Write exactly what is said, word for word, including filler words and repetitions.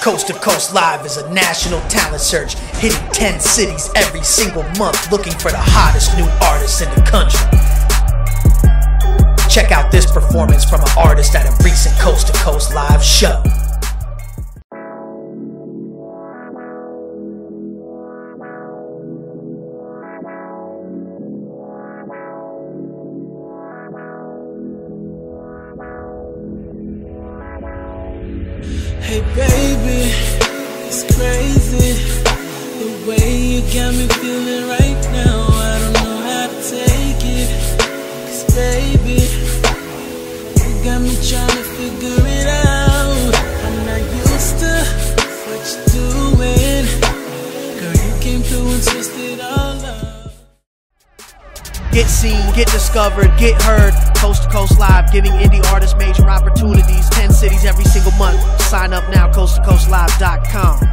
Coast to Coast Live is a national talent search, hitting ten cities every single month, looking for the hottest new artists in the country. Check out this performance from an artist at a recent Coast to Coast Live show. Hey baby, it's crazy the way you got me feeling right now. I don't know how to take it, 'cause baby, you got me trying to figure it out. I'm not used to what you're doing. Girl, you came through and twisted all up. Get seen, get discovered, get heard. Coast to Coast Live, giving indie artists major opportunities. ten cities every single month. Sign up now, coast to coast live dot com.